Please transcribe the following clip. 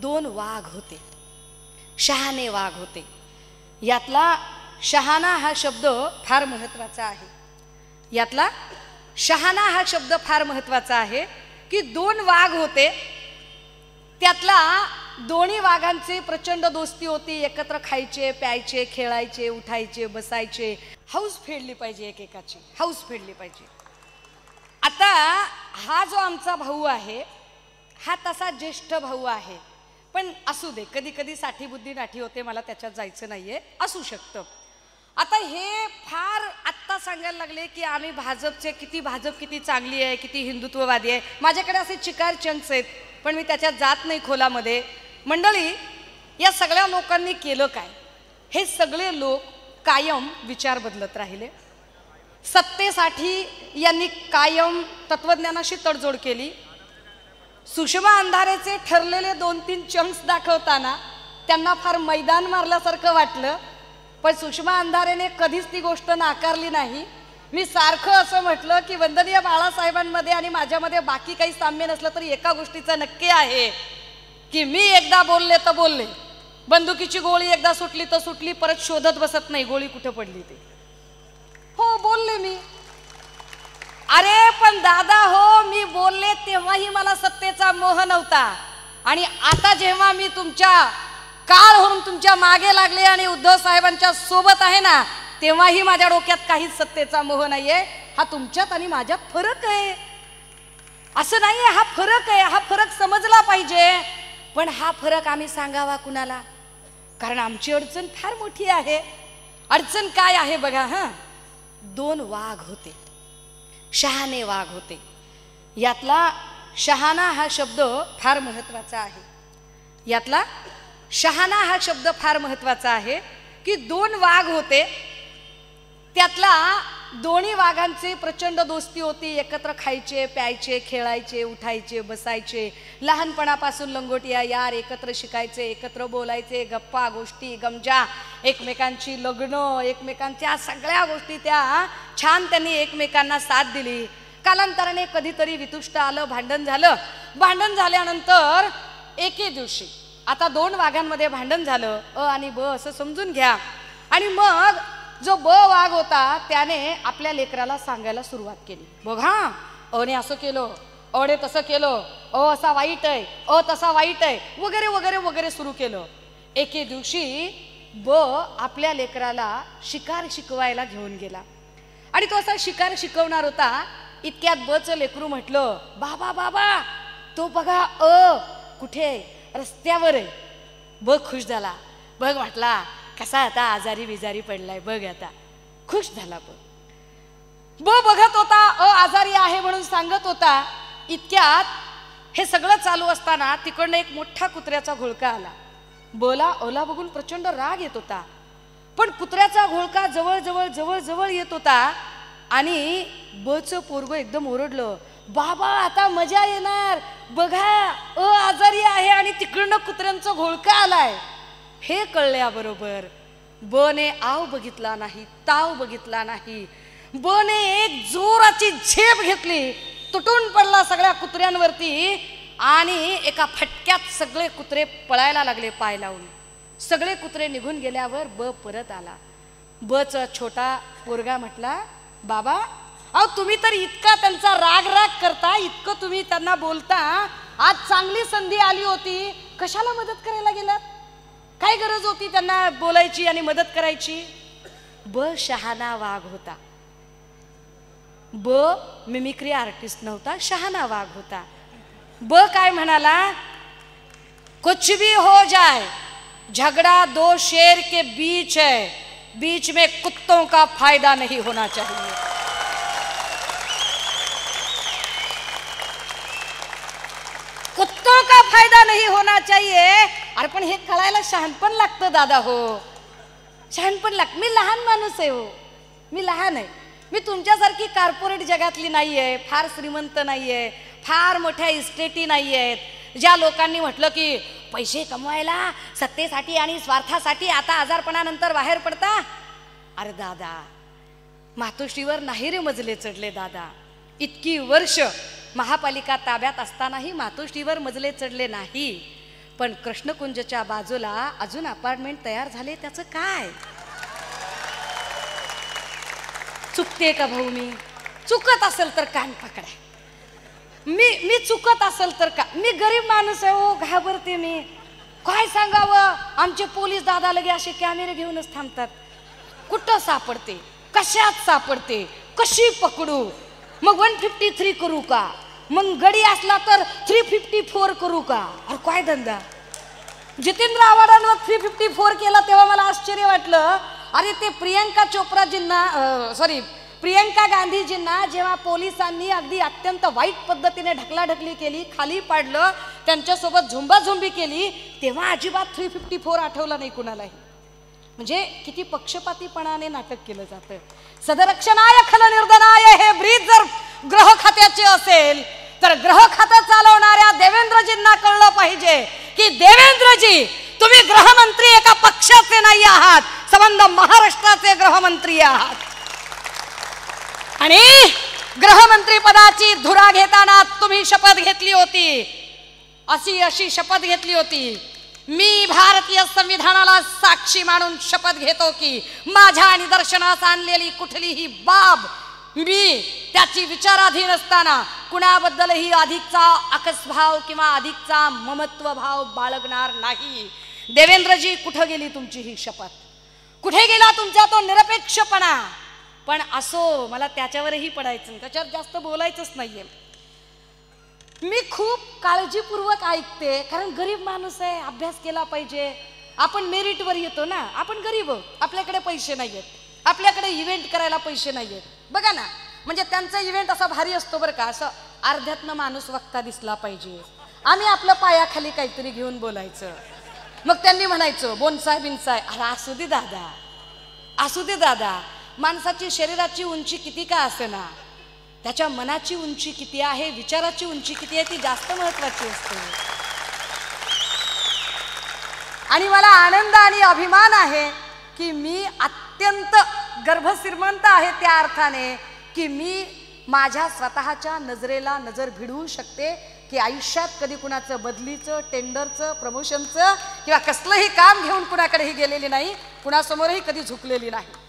दोन वाघ होते, शहाणे वाघ होते. यातला शहाणा हा शब्द फार महत्त्वाचा आहे. यातला शहाणा हा शब्द फार महत्त्वाचा आहे की दोन वाघ होते, त्यातला दोन्ही वाघांची प्रचंड दोस्ती होती. एकत्र खायचे, प्यायचे, खेळायचे, उठायचे, बसायचे. हौस फेडली पाहिजे, एकेकाची हौस फेडली पाहिजे. आता हा जो आमचा भाऊ आहे हा तसा ज्येष्ठ भाऊ आहे, पण असू दे, कधी कधी साठी बुद्धी नाठी होते, मला त्याच्यात जायचं नाहीये, असू शकतं. आता हे फार आत्ता सांगायला लागले की आम्ही भाजपचे, भाजप किती चांगली आहे, किती हिंदुत्ववादी आहे. माझ्याकडे असे चिकार चंक्स आहेत, पण मी त्याच्यात जात नाही खोलामध्ये. मंडळी, या सगळ्या लोकांनी केलं काय? हे सगळे लोक कायम विचार बदलत राहिले. सत्तेसाठी यांनी कायम तत्वज्ञानाशी तडजोड केली. सुषमा अंधारेचे ठरलेले 2-3 चंक्स दाखवताना त्यांना फार मैदान मारल्यासारखं वाटलं, पण सुषमा अंधारेने कधीच ती गोष्ट नाकारली नाही. मी सारखं असं म्हटलं की वंदनीय बाळासाहेबांमध्ये आणि माझ्यामध्ये बाकी काही साम्य नसलं तरी एका गोष्टीचं नक्की आहे की मी एकदा बोलले तर बोलले. बंदुकीची गोळी एकदा सुटली तर सुटली, परत शोधत बसत नाही गोळी कुठे पडली ते. हो, बोलले मी. अरे पण दादा हो, मी बोलले तेव्हाही मला सत्तेचा मोह नव्हता, आणि आता जेव्हा मी तुमच्या काळ होऊन तुमच्या मागे लागले आणि उद्धव साहेबांच्या सोबत आहे ना, तेव्हाही माझ्या डोक्यात काहीच सत्तेचा मोह नाहीये. हा तुमच्यात आणि माझ्यात फरक आहे, असं नाहीये. हा फरक आहे, हा फरक समजला पाहिजे. पण हा फरक आम्ही सांगावा कुणाला? कारण आमची अडचण फार मोठी आहे. अडचण काय आहे बघा. दोन वाघ होते, शहाणे वाघ होते. यातला शहाणा हा शब्द फार महत्त्वाचा आहे. यातला शहाणा हा शब्द फार महत्त्वाचा आहे की दोन वाघ होते, त्यातला दोन्ही वाघांची प्रचंड दोस्ती होती. एकत्र खायचे, प्यायचे, खेळायचे, उठायचे, बसायचे. लहानपणापासून लंगोटिया यार, एकत्र शिकायचे, एकत्र बोलायचे, गप्पा गोष्टी गमजा, एकमेकांची लग्न, एकमेकांच्या सगळ्या गोष्टी त्या छान त्यांनी एकमेकांना साथ दिली. कालांतराने कधीतरी वितुष्ट आलं, भांडण झालं. भांडण झाल्यानंतर एके दिवशी आता दोन वाघांमध्ये भांडण झालं, अ आणि ब असं समजून घ्या. आणि मग जो ब वाघ होता त्याने आपल्या लेकराला सांगायला सुरुवात केली, बघा अने असं केलं, अने तसं केलं, असा वाईट आहे, तसा वाईट आहे, वगैरे वगैरे वगैरे सुरू केलं. एके दिवशी ब आपल्या लेकराला शिकार शिकवायला घेऊन गेला, आणि तो असा शिकार शिकवणार होता. इतक्यात बचं लेकरू म्हटलं, बाबा बाबा तो बघा कुठे? रस्त्यावर आहे. ब खुश झाला. बघ म्हटला कसा आता आजारी बिजारी पडलाय, बघ आता. खुश झाला. ब बघत होता, आजारी आहे म्हणून सांगत होता. इतक्यात हे सगळं चालू असताना तिकडनं एक मोठा कुत्र्याचा घोळका आला. बला ओला बघून प्रचंड राग येत होता, पण कुत्र्याचा घोळका जवळ जवळ जवळ जवळ येत होता, आणि बचं पोरगं एकदम ओरडलं, बाबा आता मजा येणार, बघा आजारी आहे आणि तिकडनं कुत्र्यांचा घोळका आलाय. हे कळल्याबरोबर बने आव बघितला नाही, ताव बघितला नाही. बने एक जोराची झेप घेतली, तुटून पडला सगळ्या कुत्र्यांवरती, आणि एका फटक्यात सगळे कुत्रे पळायला लागले पाय लावून. सगळे कुत्रे निघून गेल्यावर ब परत आला. बचा छोटा पोरगा म्हटला, बाबा अहो तुम्ही तर इतका त्यांचा राग राग करता, इतकं तुम्ही त्यांना बोलता, आज चांगली संधी आली होती, कशाला मदत करायला गेलात? काय गरज होती त्यांना बोलायची आणि मदत करायची? ब शहाणा वाघ होता. ब मिमिक्री आर्टिस्ट नव्हता, शहाणा वाघ होता. ब काय म्हणाला, कुछ भी हो जाए झगड़ा दो शेर के बीच है, बीच में कुत्तों का फायदा नहीं होना चाहिए. कुत्तों का फायदा नहीं होना चाहिए. अरे पण हे कळायला शहाणपण लागतं दादा. हो शहाणपण लागतं. मी लहान माणूस आहे, हो मी लहान आहे. मी तुमच्यासारखी कॉर्पोरेट जगातली नाही आहे, फार श्रीमंत नाही आहे, फार मोठ्या इस्टेटी नाही आहेत, ज्या लोकांनी म्हटलं की पैसे कमवायला सत्तेसाठी आणि स्वार्थासाठी आता आजारपणानंतर बाहेर पडता. अरे दादा, मातोश्रीवर नाही रे मजले चढले दादा. इतकी वर्ष महापालिका ताब्यात असतानाही मातोश्रीवर मजले चढले नाही. पण कृष्णकुंजच्या बाजूला अजून अपार्टमेंट तयार झाले, त्याचं काय? चुकते का भाऊ? मी चुकत असेल तर कान पकडा. मी चुकत असेल तर का? मी गरीब माणूस आहे हो, घाबरते मी. काय सांगावं, आमचे पोलीस दादा लगे असे कॅमेरे घेऊनच थांबतात. कुठं सापडते, कशात सापडते, कशी पकडू? मग 153 करू का? मग गडी असला तर 354 करू का? अरे काय धंदा? जितेंद्र आव्हाडांवर 354 केला तेव्हा मला आश्चर्य वाटलं. अरे ते प्रियंका गांधीजींना जेव्हा पोलिसांनी अगदी अत्यंत वाईट पद्धतीने ढकलाढकली केली, खाली पाडलं, त्यांच्यासोबत झुंबाझुंबी केली, तेव्हा अजिबात 354 आठवलं नाही कुणालाही. म्हणजे किती पक्षपातीपणाने नाटक केलं जातं. सदरक्षणाय खल निर्दनाय हे ब्रीद जर ग्रह खात्याचे असेल तर ग्रह खातं चालवणाऱ्या देवेंद्रजींना कळलं पाहिजे की देवेंद्रजी, तुम्ही गृहमंत्री एका पक्षाचे नाही आहात, संबंध महाराष्ट्राचे गृहमंत्री आहात. आणि गृहमंत्री पदाची धुरा घेताना तुम्ही शपथ घेतली होती, अशी शपथ घेतली होती. मी भारतीय संविधानाला साक्षी मानून शपथ घेतो की माझ्या निदर्शनास आणलेली कुठलीही बाब मी त्याची विचाराधीन असताना कुणाबद्दलही अधिकचा आकसभाव किंवा अधिकचा ममत्व भाव बाळगणार नाही. देवेंद्रजी, कुठे गेली तुमची ही शपथ? कुठे गेला तुमचा तो निरपेक्षपणा? पण असो, मला त्याच्यावरही पडायचं, त्याच्यावर जास्त बोलायचंच नाहीये. मी खूप काळजीपूर्वक ऐकते, कारण गरीब माणूस आहे, अभ्यास केला पाहिजे. आपण मेरिटवर येतो ना, आपण गरीब आहोत, आपल्याकडे पैसे नाही आहेत, आपल्याकडे इव्हेंट करायला पैसे नाही आहेत. बघा ना, म्हणजे त्यांचा इव्हेंट असा भारी असतो बरं का, असं अर्ध्यातनं माणूस वक्ता दिसला पाहिजे. आम्ही आपल्या पायाखाली काहीतरी घेऊन बोलायचं. मग त्यांनी म्हणायचं बोनसाय बिनसाय. अरे असू दे दादा, असू दे दादा. माणसाची शरीराची उंची किती का असेना, त्याच्या मनाची उंची किती आहे, विचाराची उंची किती आहे, ती जास्त महत्वाची असते. आणि मला आनंद आणि अभिमान आहे की मी अत्यंत गर्भश्रीमंत आहे त्या अर्थाने की मी माझ्या स्वतःच्या नजरेला नजर भिडवू शकते की आयुष्यात कधी कुणाचं बदलीचं, टेंडरचं, प्रमोशनचं किंवा कसलंही काम घेऊन कुणाकडेही गेलेली नाही, कुणासमोरही कधी झुकलेली नाही.